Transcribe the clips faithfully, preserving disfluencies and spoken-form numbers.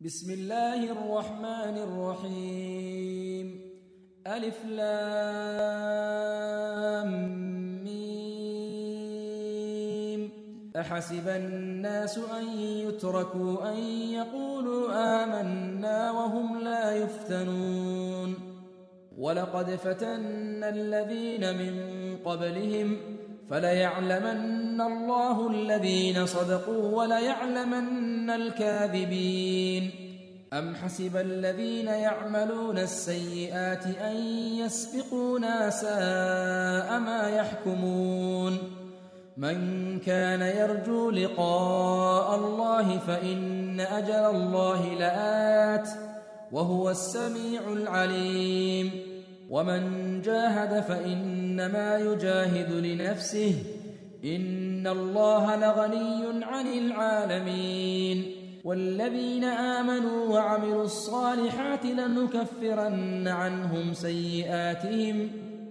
بسم الله الرحمن الرحيم. ألف لام ميم. أحسب الناس أن يتركوا أن يقولوا آمنا وهم لا يفتنون. ولقد فتنا الذين من قبلهم فليعلمن الله الذين صدقوا وليعلمن الكاذبين. أم حسب الذين يعملون السيئات أن يسبقونا ساء ما يحكمون. من كان يرجو لقاء الله فإن أجل الله لآت وهو السميع العليم. ومن جاهد فإنما يجاهد لنفسه إن الله لغني عن العالمين. والذين آمنوا وعملوا الصالحات لنكفرن عنهم سيئاتهم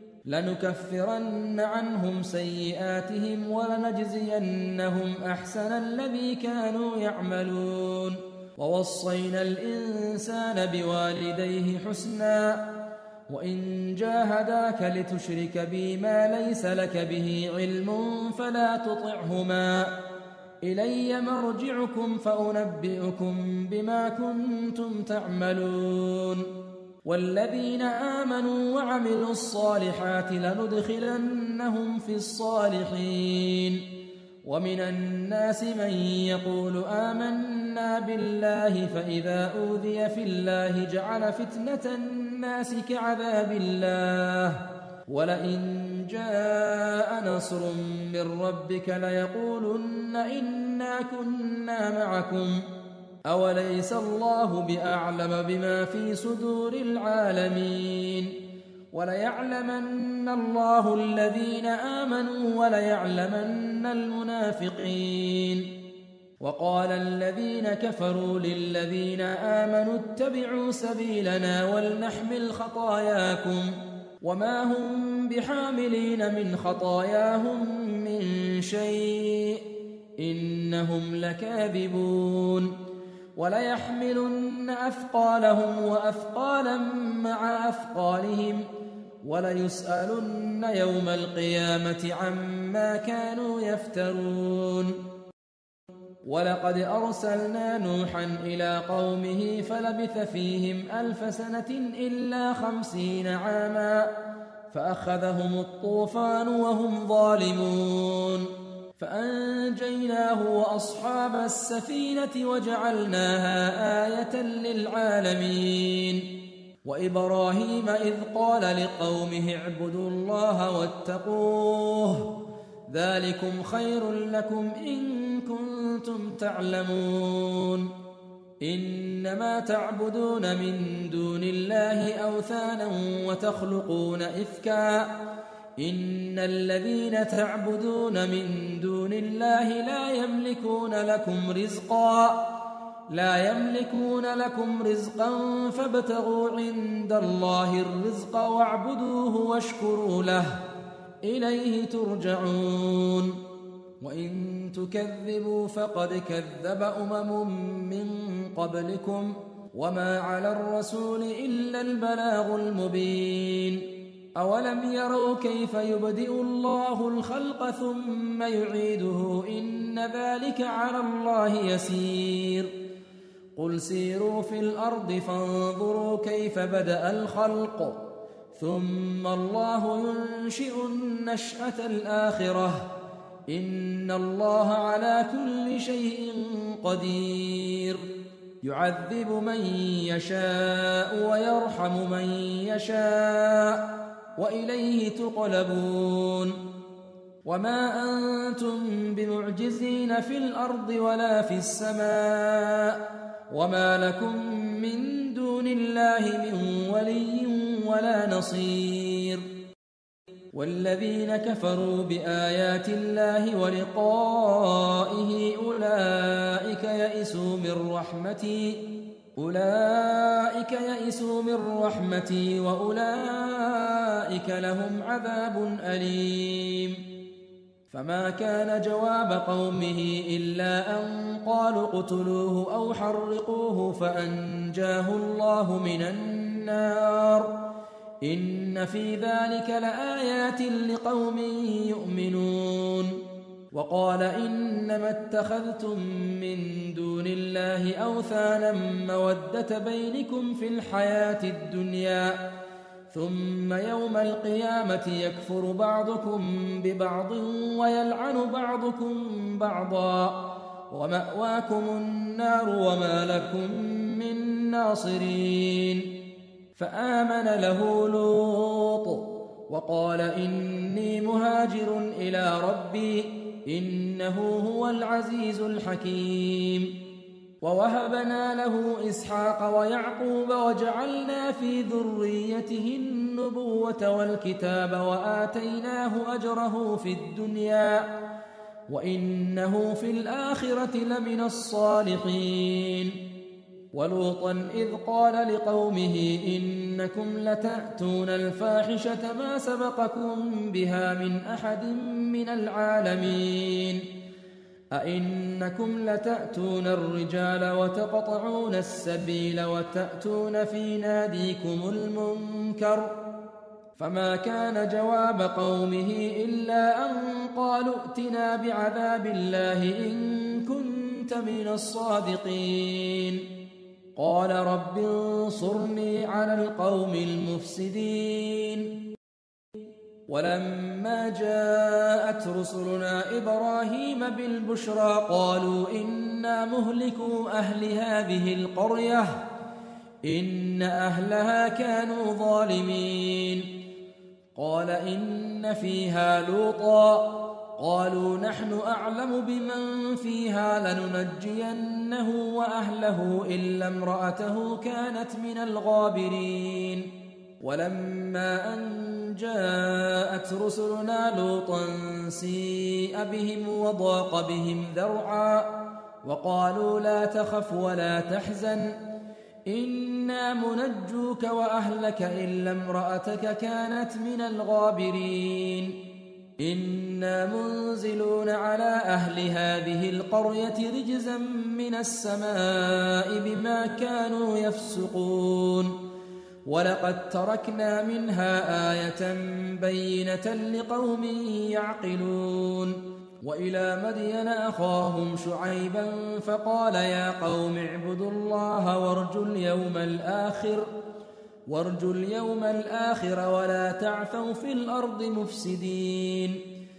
لنكفرن عنهم سيئاتهم ولنجزينهم أحسن الذي كانوا يعملون. ووصينا الإنسان بوالديه حسنا وإن جاهداك لتشرك بي ما ليس لك به علم فلا تطعهما إلي مرجعكم فأنبئكم بما كنتم تعملون. والذين آمنوا وعملوا الصالحات لندخلنهم في الصالحين. ومن الناس من يقول آمنا بالله فإذا أوذي في الله جعل فتنة الناس كعذاب الله. ولئن جاء نصر من ربك ليقولن إنا كنا معكم أوليس الله بأعلم بما في صدور العالمين. وليعلمن الله الذين آمنوا وليعلمن المنافقين. وقال الذين كفروا للذين آمنوا اتبعوا سبيلنا ولنحمل خطاياكم وما هم بحاملين من خطاياهم من شيء إنهم لكاذبون. وليحملن أثقالهم وأثقالا مع أثقالهم وليسألن يوم القيامة عما كانوا يفترون. ولقد أرسلنا نوحا إلى قومه فلبث فيهم ألف سنة إلا خمسين عاما فأخذهم الطوفان وهم ظالمون فأنجيناه وأصحاب السفينة وجعلناها آية للعالمين. وإبراهيم إذ قال لقومه اعبدوا الله واتقوه ذلكم خير لكم إن كنتم تعلمون. إنما تعبدون من دون الله أوثانا وتخلقون إفكا إن الذين تعبدون من دون الله لا يملكون لكم رزقا لا يملكون لكم رزقا فابتغوا عند الله الرزق واعبدوه واشكروا له إليه ترجعون. وإن تكذبوا فقد كذب أمم من قبلكم وما على الرسول إلا البلاغ المبين. أولم يروا كيف يبدئ الله الخلق ثم يعيده إن ذلك على الله يسير. قل سيروا في الأرض فانظروا كيف بدأ الخلق ثم الله ينشئ النشأة الآخرة إن الله على كل شيء قدير. يعذب من يشاء ويرحم من يشاء وإليه تقلبون. وما أنتم بمعجزين في الأرض ولا في السماء وما لكم من دون الله من ولي ولا نصير. والذين كفروا بآيات الله ولقائه أولئك يئسوا من رحمتي أولئك يئسوا من رحمتي وأولئك لهم عذاب أليم. فما كان جواب قومه إلا أن قالوا اقتلوه أو حرقوه فأنجاه الله من النار إن في ذلك لآيات لقوم يؤمنون. وقال إنما اتخذتم من دون الله أوثانا مودة بينكم في الحياة الدنيا ثم يوم القيامة يكفر بعضكم ببعض ويلعن بعضكم بعضا ومأواكم النار وما لكم من ناصرين. فآمن له لوط وقال إني مهاجر إلى ربي إنه هو العزيز الحكيم. ووهبنا له إسحاق ويعقوب وجعلنا في ذريته النبوة والكتاب وآتيناه أجره في الدنيا وإنه في الآخرة لمن الصالحين. ولوطا إذ قال لقومه إنكم لتأتون الفاحشة ما سبقكم بها من أحد من العالمين أئنكم لتأتون الرجال وتقطعون السبيل وتأتون في ناديكم المنكر. فما كان جواب قومه إلا أن قالوا ائتنا بعذاب الله إن كنت من الصادقين. قال رب انصرني على القوم المفسدين. ولما جاءت رسلنا إبراهيم بالبشرى قالوا إنا مهلكو أهل هذه القرية إن أهلها كانوا ظالمين. قال إن فيها لوطا قالوا نحن أعلم بمن فيها لننجينه وأهله إلا امرأته كانت من الغابرين. ولما أن جاءت رسلنا لوطا سيء بهم وضاق بهم ذرعا وقالوا لا تخف ولا تحزن إنا منجوك وأهلك إلا امرأتك كانت من الغابرين. إنا منزلون على أهل هذه القرية رجزا من السماء بما كانوا يفسقون. ولقد تركنا منها آية بينة لقوم يعقلون. وإلى مدين أخاهم شعيبا فقال يا قوم اعبدوا الله وارجوا اليوم الآخر وارجوا اليوم الآخر ولا تعثوا في الأرض مفسدين.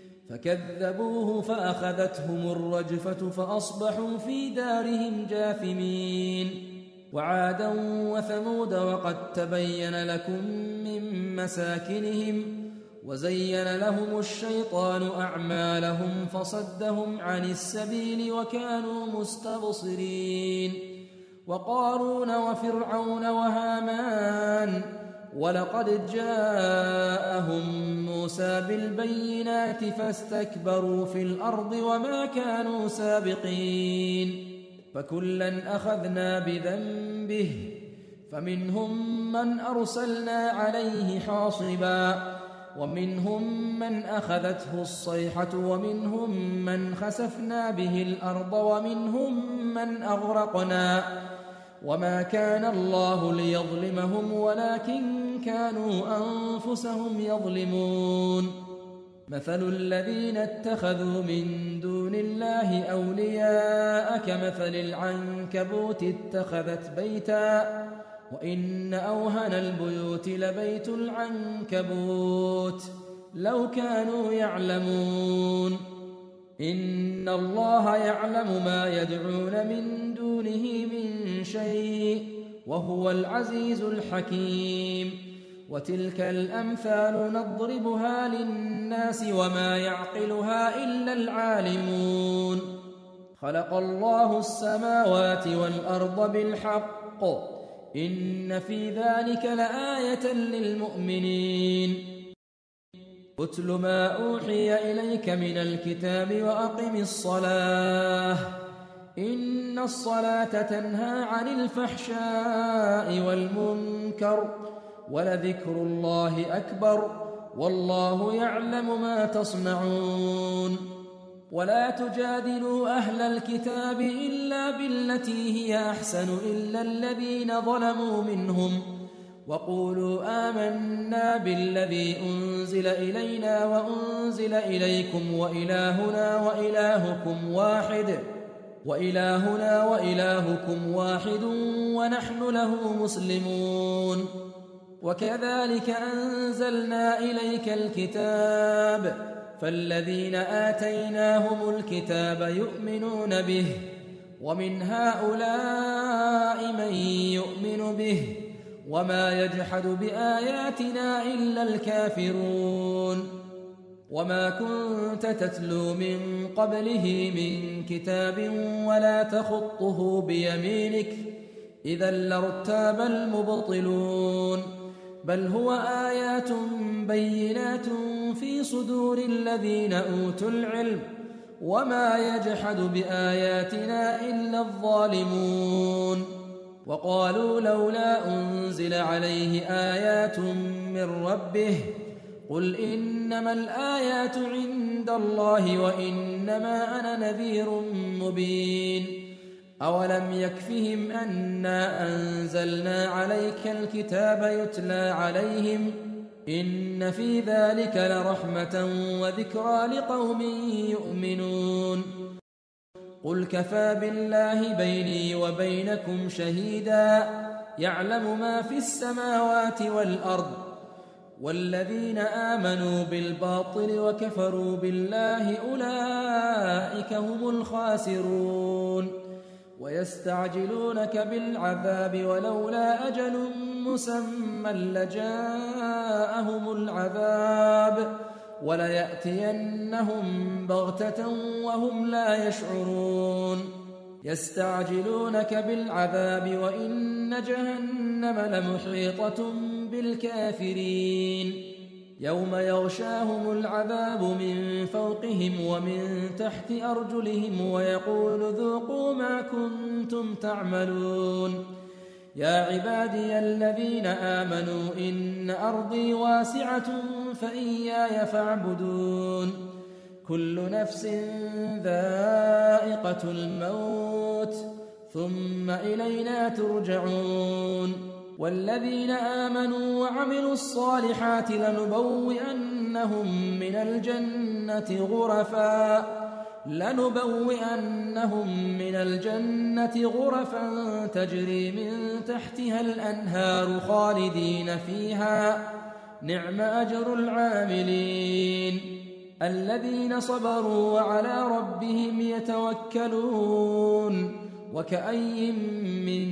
فكذبوه فأخذتهم الرجفة فأصبحوا في دارهم جاثمين. وعادا وثمود وقد تبين لكم من مساكنهم وزين لهم الشيطان أعمالهم فصدهم عن السبيل وكانوا مستبصرين. وقارون وفرعون وهامان ولقد جاءهم موسى بالبينات فاستكبروا في الأرض وما كانوا سابقين. فكلا أخذنا بذنبه فمنهم من أرسلنا عليه حاصبا ومنهم من أخذته الصيحة ومنهم من خسفنا به الأرض ومنهم من أغرقنا وما كان الله ليظلمهم ولكن كانوا أنفسهم يظلمون. مثل الذين اتخذوا من دون الله أولياء كمثل العنكبوت اتخذت بيتا وإن أوهن البيوت لبيت العنكبوت لو كانوا يعلمون. إن الله يعلم ما يدعون من دونه من شيء وهو العزيز الحكيم. وتلك الأمثال نضربها للناس وما يعقلها إلا العالمون. خلق الله السماوات والأرض بالحق إن في ذلك لآية للمؤمنين. اتل ما أوحي إليك من الكتاب وأقم الصلاة إن الصلاة تنهى عن الفحشاء والمنكر ولذكر الله أكبر والله يعلم ما تصنعون. ولا تجادلوا أهل الكتاب إلا بالتي هي أحسن إلا الذين ظلموا منهم وقولوا آمنا بالذي أنزل إلينا وأنزل إليكم وإلهنا وإلهكم واحد وإلهنا وإلهكم واحد ونحن له مسلمون. وكذلك أنزلنا إليك الكتاب فالذين آتيناهم الكتاب يؤمنون به ومن هؤلاء من يؤمن به وما يجحد بآياتنا إلا الكافرون. وما كنت تتلو من قبله من كتاب ولا تخطه بيمينك إذا لارتاب المبطلون بل هو آيات بينات في صدور الذين أوتوا العلم وما يجحد بآياتنا إلا الظالمون. وقالوا لولا أنزل عليه آيات من ربه قل إنما الآيات عند الله وإنما أنا نذير مبين. أولم يكفهم أنا أنزلنا عليك الكتاب يتلى عليهم إن في ذلك لرحمة وذكرى لقوم يؤمنون. قل كفى بالله بيني وبينكم شهيدا يعلم ما في السماوات والأرض والذين آمنوا بالباطل وكفروا بالله أولئك هم الخاسرون. ويستعجلونك بالعذاب ولولا أجل مسمى لجاءهم العذاب وليأتينهم بغتة وهم لا يشعرون. يستعجلونك بالعذاب وإن جهنم لمحيطة بالكافرين يوم يغشاهم العذاب من فوقهم ومن تحت أرجلهم ويقول ذوقوا ما كنتم تعملون. يا عبادي الذين آمنوا إن أرضي واسعة فإياي فاعبدون. كل نفس ذائقة الموت ثم إلينا ترجعون. والذين آمنوا وعملوا الصالحات لنبوئنهم من الجنة غرفا لنبوئنهم من الجنة غرفا تجري من تحتها الأنهار خالدين فيها نعم أجر العاملين. الذين صبروا وعلى ربهم يتوكلون. وكأي من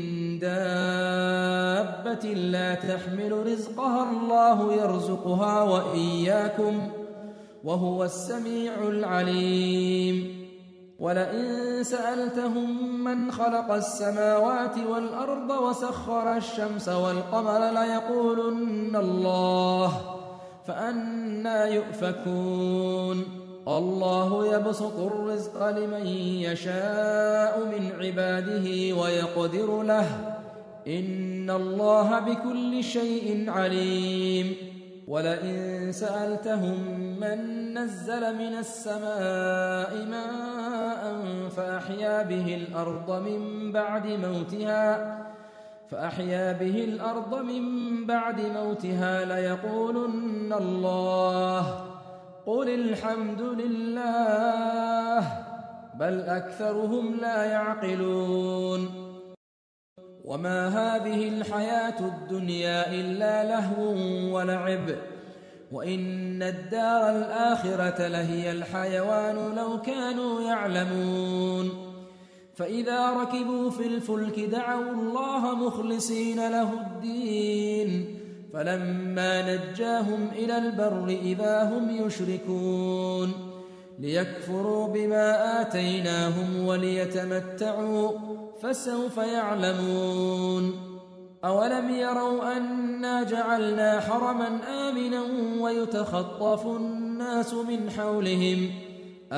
دابة لا تحمل رزقها الله يرزقها وإياكم وهو السميع العليم. ولئن سألتهم من خلق السماوات والأرض وسخر الشمس والقمر ليقولن الله فأنى يؤفكون. الله يبسط الرزق لمن يشاء من عباده ويقدر له إن الله بكل شيء عليم. ولئن سألتهم من نزل من السماء ماء فأحيا به الأرض من بعد موتها فأحيا به الأرض من بعد موتها ليقولن الله قل الحمد لله بل أكثرهم لا يعقلون. وما هذه الحياة الدنيا إلا لهو ولعب وإن الدار الآخرة لهي الحيوان لو كانوا يعلمون. فإذا ركبوا في الفلك دعوا الله مخلصين له الدين فلما نجاهم إلى البر إذا هم يشركون. ليكفروا بما آتيناهم وليتمتعوا فسوف يعلمون. أولم يروا أنا جعلنا حرما آمنا ويتخطف الناس من حولهم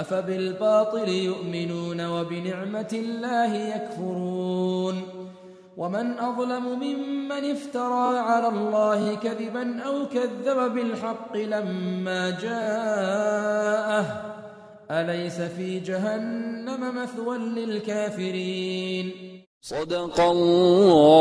أفبالباطل يؤمنون وبنعمة الله يكفرون. ومن أظلم ممن افترى على الله كذبا أو كذب بالحق لما جاءه أليس في جهنم مثوى للكافرين. صدق الله